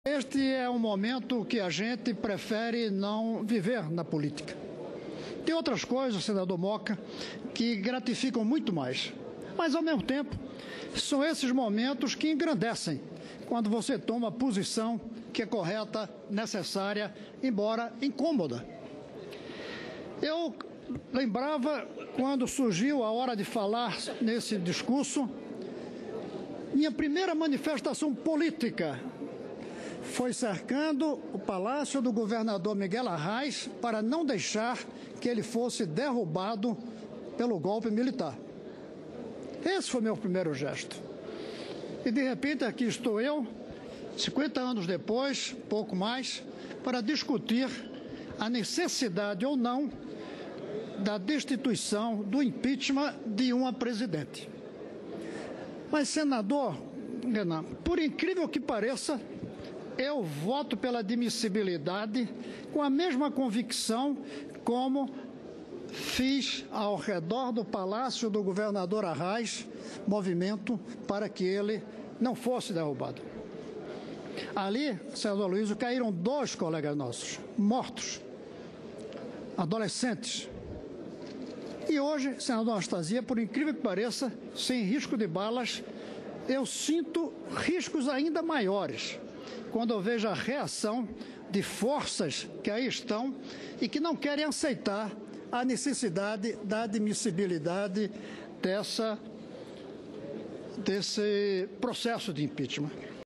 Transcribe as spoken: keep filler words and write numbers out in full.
Este é um momento que a gente prefere não viver na política. Tem outras coisas, senador Moca, que gratificam muito mais. Mas, ao mesmo tempo, são esses momentos que engrandecem quando você toma a posição que é correta, necessária, embora incômoda. Eu lembrava, quando surgiu a hora de falar nesse discurso, minha primeira manifestação política foi cercando o palácio do governador Miguel Arraes para não deixar que ele fosse derrubado pelo golpe militar. Esse foi meu primeiro gesto. E, de repente, aqui estou eu, cinquenta anos depois, pouco mais, para discutir a necessidade ou não da destituição, do impeachment de uma presidente. Mas, senador Renan, por incrível que pareça, eu voto pela admissibilidade com a mesma convicção como fiz ao redor do palácio do governador Arraes, movimento para que ele não fosse derrubado. Ali, senador Aloysio, caíram dois colegas nossos, mortos, adolescentes. E hoje, senador Anastasia, por incrível que pareça, sem risco de balas, eu sinto riscos ainda maiores quando eu vejo a reação de forças que aí estão e que não querem aceitar a necessidade da admissibilidade dessa, desse processo de impeachment.